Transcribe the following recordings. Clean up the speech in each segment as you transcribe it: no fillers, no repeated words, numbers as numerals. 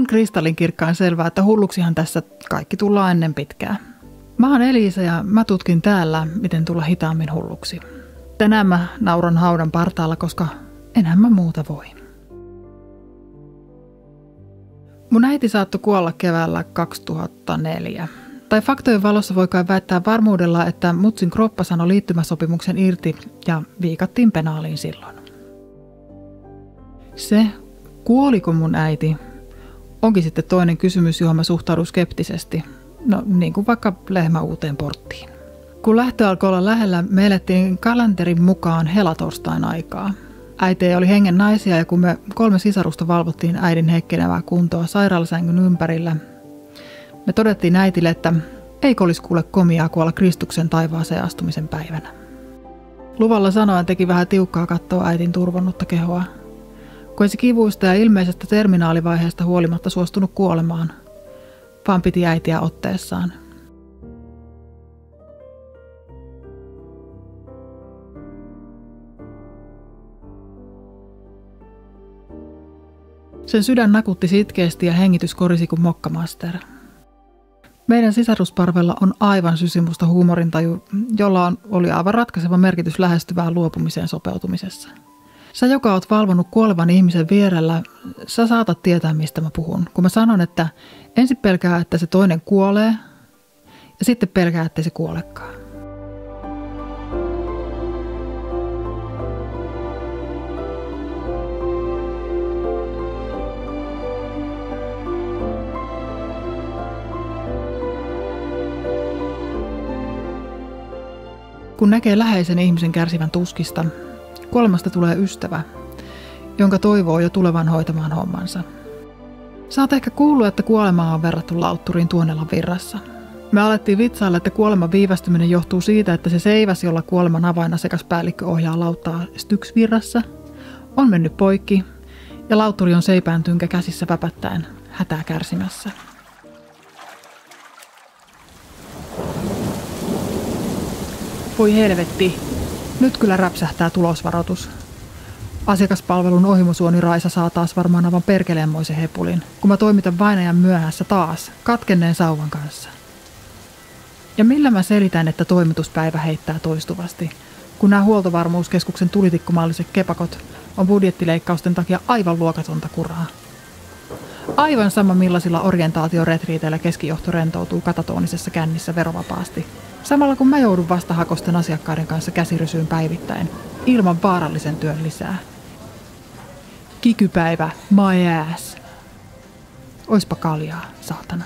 kristallinkirkkaan selvää, että hulluksihan tässä kaikki tullaan ennen pitkää. Mä oon Elisa ja mä tutkin täällä, miten tulla hitaammin hulluksi. Tänään mä nauran haudan partaalla, koska enhän mä muuta voi. Mun äiti saattoi kuolla keväällä 2004. Tai faktojen valossa voi kai väittää varmuudella, että mutsin kroppa sanoi liittymäsopimuksen irti ja viikattiin penaaliin silloin. Se, kuoliko mun äiti, onkin sitten toinen kysymys, johon mä suhtaudun skeptisesti. No niin kuin vaikka lehmä uuteen porttiin. Kun lähtö alkoi olla lähellä, me elettiin kalenterin mukaan helatorstain aikaa. Äiti oli hengen naisia ja kun me 3 sisarusta valvottiin äidin heikkenevää kuntoa sairaalasängyn ympärillä, me todettiin äitille, että eikö olisi kuule komiaa kuolla Kristuksen taivaaseen astumisen päivänä. Luvalla sanoen teki vähän tiukkaa katsoa äitin turvonnutta kehoa, kun ei se kivuista ja ilmeisestä terminaalivaiheesta huolimatta suostunut kuolemaan, vaan piti äitiä otteessaan. Sen sydän nakutti sitkeästi ja hengitys korisi kuin mokkamaster. Meidän sisarusparvella on aivan sysimusta huumorintaju, jolla oli aivan ratkaiseva merkitys lähestyvään luopumiseen sopeutumisessa. Sä, joka oot valvonut kuolevan ihmisen vierellä, sä saatat tietää, mistä mä puhun. Kun mä sanon, että ensin pelkää, että se toinen kuolee, ja sitten pelkää, ettei se kuolekaan. Kun näkee läheisen ihmisen kärsivän tuskista, kuolemasta tulee ystävä, jonka toivoo jo tulevan hoitamaan hommansa. Sä oot ehkä kuullut, että kuolemaa on verrattu lautturiin Tuonelan virrassa. Me alettiin vitsailla, että kuoleman viivästyminen johtuu siitä, että se seiväs, jolla kuoleman avainasiakaspäällikkö ohjaa lauttaa Styx-virrassa, on mennyt poikki ja lautturi on seipään tynkä käsissä väpättäen hätää kärsimässä. Voi helvetti, nyt kyllä räpsähtää tulosvaroitus. Asiakaspalvelun ohimosuoni Raisa saa taas varmaan aivan perkeleenmoisen hepulin, kun mä toimitan vainajan myöhässä taas, katkenneen sauvan kanssa. Ja millä mä selitän, että toimituspäivä heittää toistuvasti, kun nämä huoltovarmuuskeskuksen tulitikkumalliset kepakot on budjettileikkausten takia aivan luokatonta kuraa. Aivan sama millaisilla orientaatioretriiteillä keskijohto rentoutuu katatoonisessa kännissä verovapaasti. Samalla kun mä joudun vastahakosten asiakkaiden kanssa käsirysyyn päivittäin, ilman vaarallisen työn lisää. Kikypäivä, my ass. Oispa kaljaa, saatana.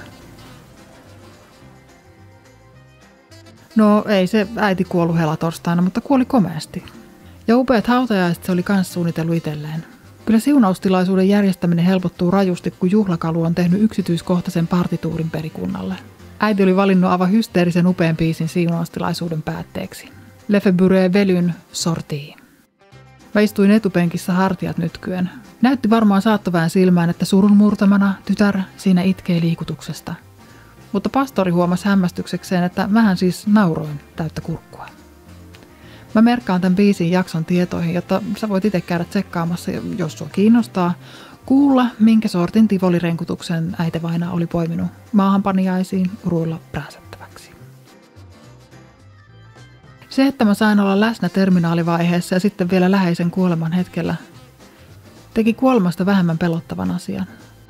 No ei se äiti kuollut helatorstaina, mutta kuoli komeasti. Ja upeat hautajaiset se oli kans suunnitellut itselleen. Kyllä siunaustilaisuuden järjestäminen helpottuu rajusti, kun juhlakalu on tehnyt yksityiskohtaisen partituurin perikunnalle. Äiti oli valinnut aivan hysteerisen upean biisin siunaustilaisuuden päätteeksi. Lefebvre Velyn Sortie. Mä istuin etupenkissä hartiat nytkyen. Näytti varmaan saattoväen silmään, että surun murtamana tytär siinä itkee liikutuksesta. Mutta pastori huomasi hämmästyksekseen, että mähän siis nauroin täyttä kurkkua. Mä merkkaan tämän biisin jakson tietoihin, jotta sä voit itse käydä tsekkaamassa, jos sua kiinnostaa, kuulla, minkä sortin tivolirenkutuksen äitivaina oli poiminut maahanpaniaisiin uruilla prääsättäväksi. Se, että mä sain olla läsnä terminaalivaiheessa ja sitten vielä läheisen kuoleman hetkellä, teki kuolemasta vähemmän pelottavan asian.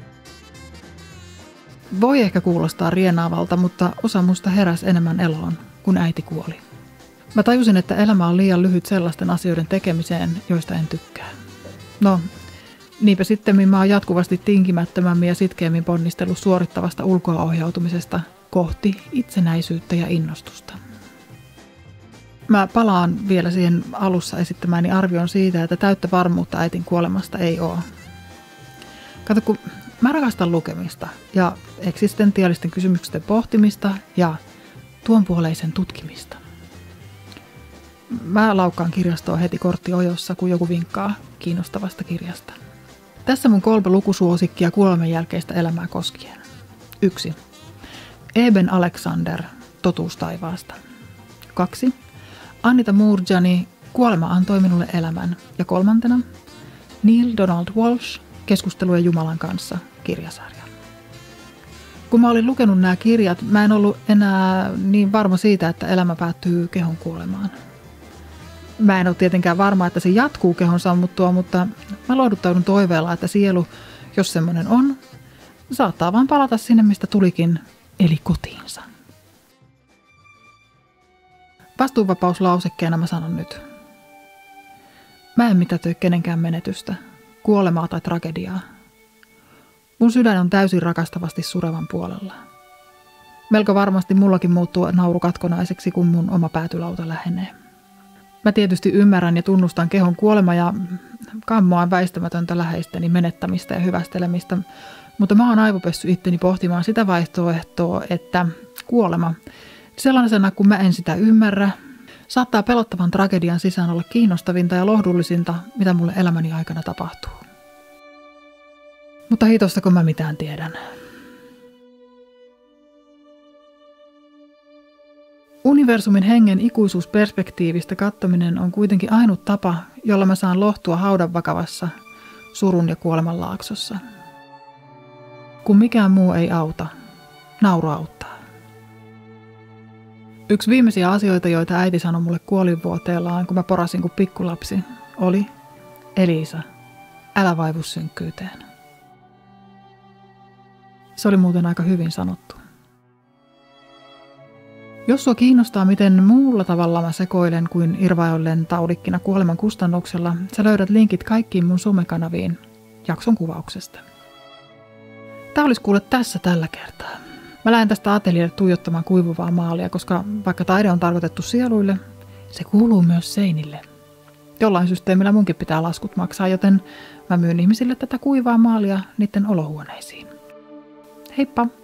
Voi ehkä kuulostaa rienaavalta, mutta osa musta heräsi enemmän eloon, kun äiti kuoli. Mä tajusin, että elämä on liian lyhyt sellaisten asioiden tekemiseen, joista en tykkää. No, niinpä sitten mä oon jatkuvasti tinkimättömämmin ja sitkeämmin ponnistellut suorittavasta ulkoaohjautumisesta kohti itsenäisyyttä ja innostusta. Mä palaan vielä siihen alussa esittämääni arvioon siitä, että täyttä varmuutta äitin kuolemasta ei ole. Kato, kun mä rakastan lukemista ja eksistentiaalisten kysymysten pohtimista ja tuonpuoleisen tutkimista. Mä laukkaan kirjastoon heti kortti ojossa, kun joku vinkkaa kiinnostavasta kirjasta. Tässä mun 3 lukusuosikkia kuoleman jälkeistä elämää koskien. 1. Eben Alexander, Totuus taivaasta. 2. Anita Murjani, Kuolema antoi minulle elämän. Ja 3. Neil Donald Walsh, Keskusteluja Jumalan kanssa, kirjasarja. Kun mä olin lukenut nämä kirjat, mä en ollut enää niin varma siitä, että elämä päättyy kehon kuolemaan. Mä en ole tietenkään varma, että se jatkuu kehon sammuttua, mutta mä lohduttaudun toiveella, että sielu, jos semmoinen on, saattaa vaan palata sinne, mistä tulikin, eli kotiinsa. Vastuunvapauslausekkeena mä sanon nyt. Mä en mitätöi kenenkään menetystä, kuolemaa tai tragediaa. Mun sydän on täysin rakastavasti surevan puolella. Melko varmasti mullakin muuttuu nauru katkonaiseksi, kun mun oma päätylauta lähenee. Mä tietysti ymmärrän ja tunnustan kehon kuolema ja kammoan väistämätöntä läheisteni menettämistä ja hyvästelemistä, mutta mä oon aivopessy itteni pohtimaan sitä vaihtoehtoa, että kuolema, sellaisena kuin mä en sitä ymmärrä, saattaa pelottavan tragedian sisään olla kiinnostavinta ja lohdullisinta, mitä mulle elämäni aikana tapahtuu. Mutta hitosta, kun mä mitään tiedän. Universumin hengen ikuisuusperspektiivistä katsominen on kuitenkin ainut tapa, jolla mä saan lohtua haudan vakavassa surun ja kuoleman laaksossa. Kun mikään muu ei auta, nauru auttaa. Yksi viimeisiä asioita, joita äiti sanoi mulle kuolinvuoteellaan, kun mä porasin kuin pikkulapsi, oli: Elisa, älä vaivu synkkyyteen. Se oli muuten aika hyvin sanottu. Jos sua kiinnostaa, miten muulla tavalla mä sekoilen kuin irvaillen taudikkina kuoleman kustannuksella, sä löydät linkit kaikkiin mun somekanaviin jakson kuvauksesta. Tää olisi kuule tässä tällä kertaa. Mä lähden tästä ateljeelle tuijottamaan kuivuvaa maalia, koska vaikka taide on tarkoitettu sieluille, se kuuluu myös seinille. Jollain systeemillä munkin pitää laskut maksaa, joten mä myyn ihmisille tätä kuivaa maalia niiden olohuoneisiin. Heippa!